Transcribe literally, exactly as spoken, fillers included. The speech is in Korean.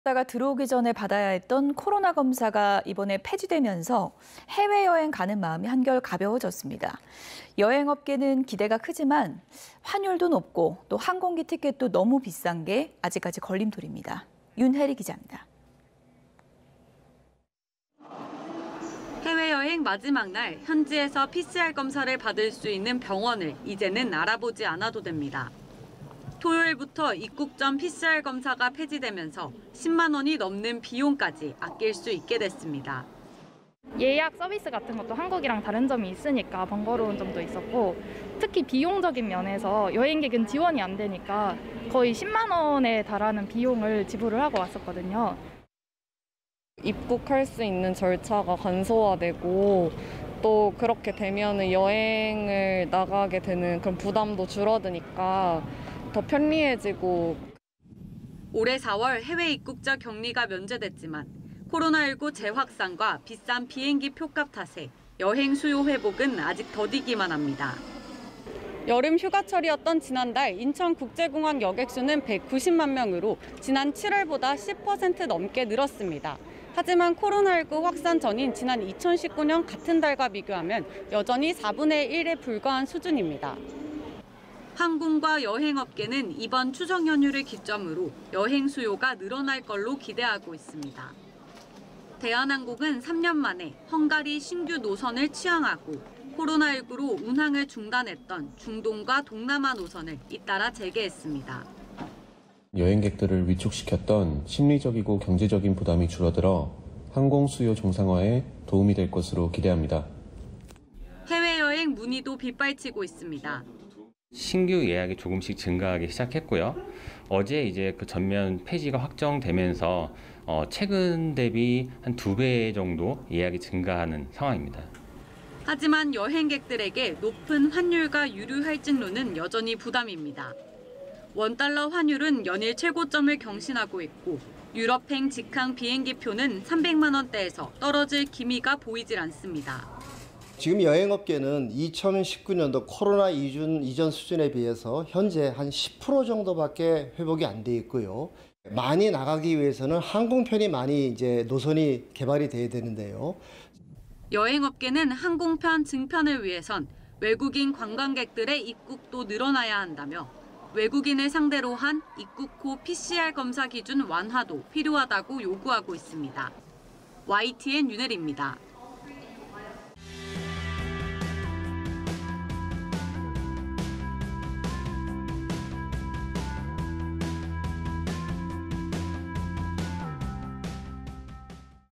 다가 들어오기 전에 받아야 했던 코로나 검사가 이번에 폐지되면서 해외여행 가는 마음이 한결 가벼워졌습니다. 여행업계는 기대가 크지만 환율도 높고 또 항공기 티켓도 너무 비싼 게 아직까지 걸림돌입니다. 윤혜리 기자입니다. 해외여행 마지막 날 현지에서 피씨알 검사를 받을 수 있는 병원을 이제는 알아보지 않아도 됩니다. 토요일부터 입국 전 피씨알 검사가 폐지되면서 십만 원이 넘는 비용까지 아낄 수 있게 됐습니다. 예약 서비스 같은 것도 한국이랑 다른 점이 있으니까 번거로운 점도 있었고, 특히 비용적인 면에서 여행객은 지원이 안 되니까 거의 십만 원에 달하는 비용을 지불을 하고 왔었거든요. 입국할 수 있는 절차가 간소화되고 또 그렇게 되면 여행을 나가게 되는 그런 부담도 줄어드니까 더 편리해지고. 올해 사월 해외 입국자 격리가 면제됐지만 코로나십구 재확산과 비싼 비행기 표값 탓에 여행 수요 회복은 아직 더디기만 합니다. 여름 휴가철이었던 지난달 인천국제공항 여객수는 백구십만 명으로 지난 칠월보다 십 퍼센트 넘게 늘었습니다. 하지만 코로나십구 확산 전인 지난 이천십구 년 같은 달과 비교하면 여전히 사분의 일에 불과한 수준입니다. 항공과 여행업계는 이번 추석 연휴를 기점으로 여행 수요가 늘어날 걸로 기대하고 있습니다. 대한항공은 삼 년 만에 헝가리 신규 노선을 취항하고 코로나십구로 운항을 중단했던 중동과 동남아 노선을 잇따라 재개했습니다. 여행객들을 위축시켰던 심리적이고 경제적인 부담이 줄어들어 항공 수요 정상화에 도움이 될 것으로 기대합니다. 해외여행 문의도 빗발치고 있습니다. 신규 예약이 조금씩 증가하기 시작했고요. 어제 이제 그 전면 폐지가 확정되면서 어, 최근 대비 한 두 배 정도 예약이 증가하는 상황입니다. 하지만 여행객들에게 높은 환율과 유류 할증료는 여전히 부담입니다. 원달러 환율은 연일 최고점을 경신하고 있고 유럽행 직항 비행기표는 삼백만 원대에서 떨어질 기미가 보이질 않습니다. 지금 여행업계는 이천십구 년도 코로나 이전, 이전 수준에 비해서 현재 한 십 퍼센트 정도밖에 회복이 안 돼 있고요. 많이 나가기 위해서는 항공편이 많이 이제 노선이 개발이 돼야 되는데요. 여행업계는 항공편 증편을 위해선 외국인 관광객들의 입국도 늘어나야 한다며 외국인을 상대로 한 입국 후 피씨알 검사 기준 완화도 필요하다고 요구하고 있습니다. 와이티엔 윤혜리입니다.